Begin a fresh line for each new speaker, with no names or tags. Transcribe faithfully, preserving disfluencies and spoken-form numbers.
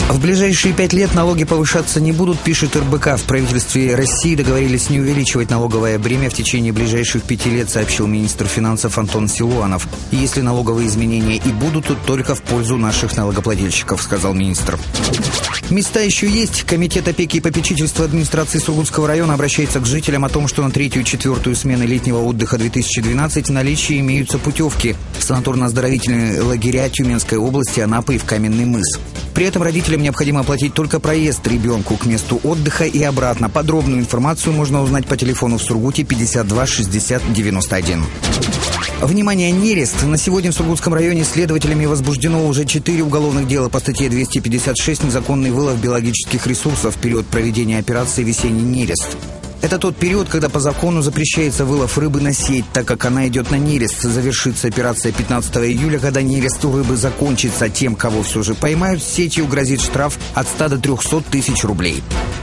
В ближайшие пять лет налоги повышаться не будут, пишет эр бэ ка. В правительстве России договорились не увеличивать налоговое бремя в течение ближайших пяти лет, сообщил министр финансов Антон Силуанов. И если налоговые изменения и будут, то только в пользу наших налогоплательщиков, сказал министр. Места еще есть. Комитет опеки и попечительства администрации Сургутского района обращается к жителям о том, что на третью и четвертую смены летнего отдыха две тысячи двенадцать в наличии имеются путевки в санаторно-оздоровительные лагеря Тюменской области, Анапы и в Каменный мыс. При этом родителям необходимо оплатить только проезд ребенку к месту отдыха и обратно. Подробную информацию можно узнать по телефону в Сургуте пятьдесят два шестьдесят девяносто один. Внимание, нерест. На сегодня в Сургутском районе следователями возбуждено уже четыре уголовных дела по статье двести пятьдесят шесть «Незаконный вылов биологических ресурсов» в период проведения операции «Весенний нерест». Это тот период, когда по закону запрещается вылов рыбы на сеть, так как она идет на нерест. Завершится операция пятнадцатого июля, когда нерест у рыбы закончится. Тем, кого все же поймают, сетью грозит штраф от ста до трехсот тысяч рублей.